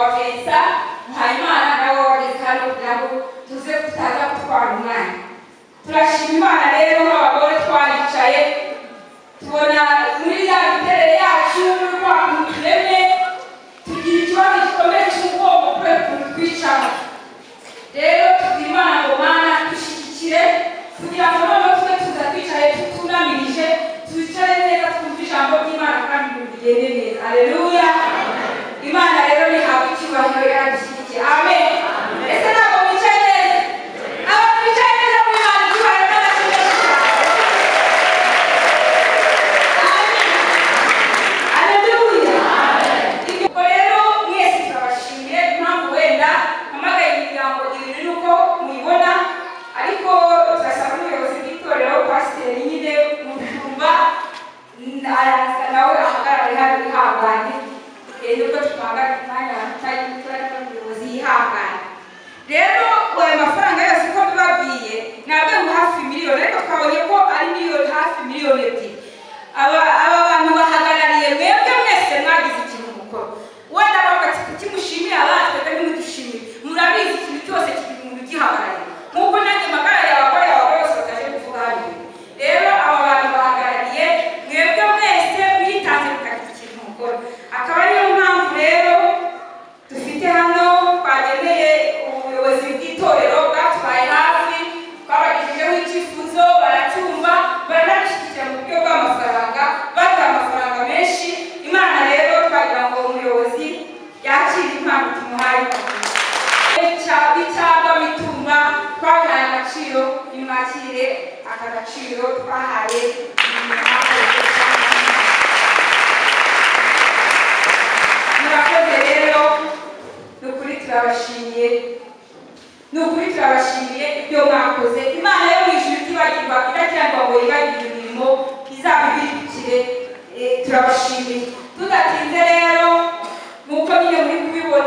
wafeza Muhayimana nawe wageze hano kugira ngo tuze kutaza gutwara umwanya. Turashima Imana rero nk'abagore twaricaye tubona muri ya miterere yacu n'uko turemye tugira ikibazo gikomeye cy'umugongo kubera ukuntu twicamo. Rero tubwira Imana ngo Mana dushyigikire kugira ngo noneho tube tuza twicaye tutunamirije twicare neza twumve ijambo ry'Imana kandi bigende neza. Haleluya. Imana rero nihabwe icyubahiro yadushyigikiye. Amen. Ese ntabwo mwicaye neza? Aba mwicaye neza mu Imana icyubahiro n'abashyigikira. Amen. Haleluya. Ibyo rero mwese turabashimiye impamvu wenda mpamagaye imiryango ibintu nuko muyibona, ariko turasaba n'ubuyobozi bw'itorero pasiteri nyine Mushumba araza nawe ahagarare hano ihangane nuko tupanga umwanya watari n'ubuyobozi yihangane. Rero ayo mafaranga yose uko bibabwiye ntabwo ngo hafi miliyoni, ariko twabonye ko ari miliyoni hafi miliyoni ebyiri. Aba bantu bahagarariye mwebwe mwese mwagize ikintu mukora. Wenda bavuga ati kukimushimira abandi twebwe ntimudushimire. Murabizi ikintu cyose kiri umuntu ugihagarariye nk'uko nanjye magarariye abagore bose bataje kuvuga hano. Rero aba bantu bahagarariye mwebwe mwese mwitanze mukagira ikintu mukora. Akaba ariyo mpamvu rero dufite hano twageneye ubuyobozi bw'itorero bwatwaye hafi, twabagejejeho icyifuzo baracyumva baranabishyigikira mu buryo bw'amafaranga, batanga amafaranga menshi. Imana rero twagira ngo umuyobozi yakire impano tumuhaye cyangwa mitumba twahaye agaciro, imwakire aka gaciro twahaye. Murakoze rero, nukuri turabashimiye, ibyo mwakoze. Imana yo mu ijuru itibagirwa, idacyangwa ngo yibagirwe imirimo izabibikire. Turabashimiye. Tudatinze rero nk'uko nyine muri kubibona